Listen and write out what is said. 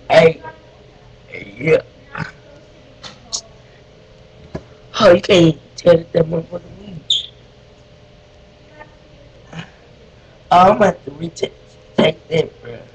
Hey, yeah. Oh, you can't tell that motherfucker me. Oh, I'm about to retake that, bro.